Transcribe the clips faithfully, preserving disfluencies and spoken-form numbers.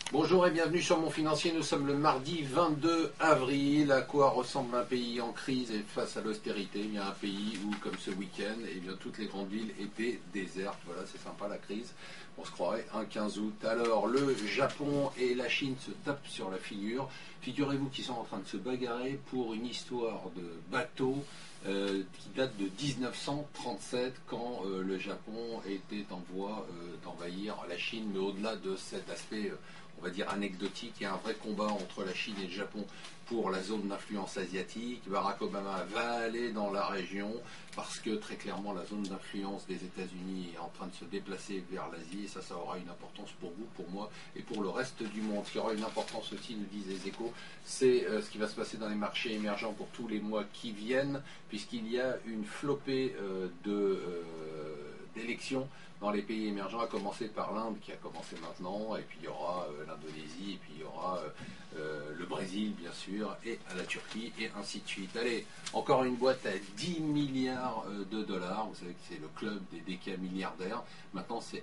Bonjour et bienvenue sur Mon Financier. Nous sommes le mardi vingt-deux avril. À quoi ressemble un pays en crise et face à l'austérité? Eh bien, un pays où, comme ce week-end, eh bien, toutes les grandes villes étaient désertes. Voilà, c'est sympa la crise. On se croirait un quinze août. Alors, le Japon et la Chine se tapent sur la figure. Figurez-vous qu'ils sont en train de se bagarrer pour une histoire de bateau euh, qui date de mille neuf cent trente-sept, quand euh, le Japon était en voie euh, d'envahir la Chine. Mais au-delà de cet aspect, euh, on va dire anecdotique, il y a un vrai combat entre la Chine et le Japon pour la zone d'influence asiatique. Barack Obama va aller dans la région parce que très clairement la zone d'influence des États-Unis est en train de se déplacer vers l'Asie, et ça, ça aura une importance pour vous, pour moi et pour le reste du monde. Ce qui aura une importance aussi, nous disent les Échos, c'est euh, ce qui va se passer dans les marchés émergents pour tous les mois qui viennent, puisqu'il y a une flopée euh, de euh, d'élections dans les pays émergents, à commencer par l'Inde qui a commencé maintenant, et puis il y aura euh, l'Indonésie, et puis il y aura euh, euh, le Brésil bien sûr, et la Turquie, et ainsi de suite. Allez, encore une boîte à dix milliards de dollars, vous savez que c'est le club des déca milliardaires, maintenant c'est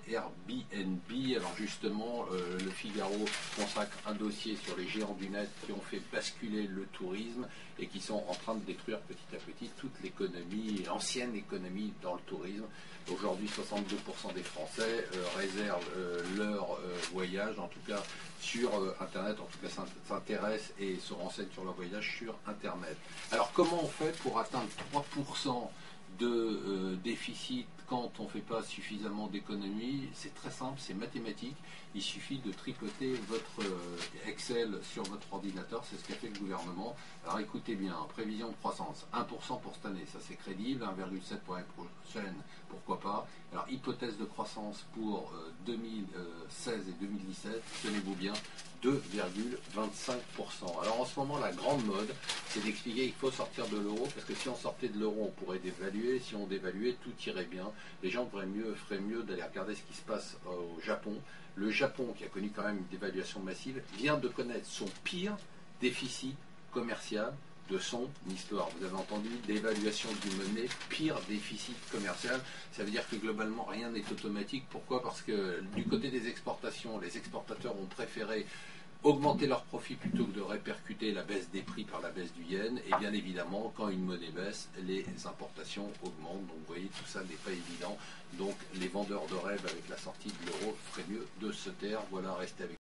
Airbnb. Alors justement, euh, le Figaro consacre un dossier sur les géants du net qui ont fait basculer le tourisme et qui sont en train de détruire petit à petit toute l'économie, l'ancienne économie dans le tourisme. Aujourd'hui, soixante-deux pour cent des Français euh, réservent euh, leur euh, voyage, en tout cas sur euh, Internet, en tout cas s'intéressent et se renseignent sur leur voyage sur Internet. Alors comment on fait pour atteindre trois pour cent de euh, déficit quand on ne fait pas suffisamment d'économies? C'est très simple, c'est mathématique. Il suffit de tricoter votre euh, Excel sur votre ordinateur, c'est ce qu'a fait le gouvernement. Alors écoutez bien, prévision de croissance, un pour cent pour cette année, ça c'est crédible, un virgule sept pour l'année prochaine, pourquoi pas. Alors hypothèse de croissance pour euh, deux mille seize et deux mille dix-sept, tenez-vous bien, deux virgule vingt-cinq pour cent. Alors en ce moment, la grande mode, c'est d'expliquer qu'il faut sortir de l'euro, parce que si on sortait de l'euro, on pourrait dévaluer, si on dévaluait, tout irait bien. Les gens feraient mieux, feraient mieux d'aller regarder ce qui se passe au Japon. Le Japon, qui a connu quand même une dévaluation massive, vient de connaître son pire déficit commercial de son histoire. Vous avez entendu, dévaluation d'une monnaie, pire déficit commercial. Ça veut dire que globalement rien n'est automatique. Pourquoi? Parce que du côté des exportations, les exportateurs ont préféré augmenter leurs profits plutôt que de répercuter la baisse des prix par la baisse du yen. Et bien évidemment, quand une monnaie baisse, les importations augmentent. Donc vous voyez, tout ça n'est pas évident. Donc les vendeurs de rêve avec la sortie de l'euro feraient mieux de se taire. Voilà, restez avec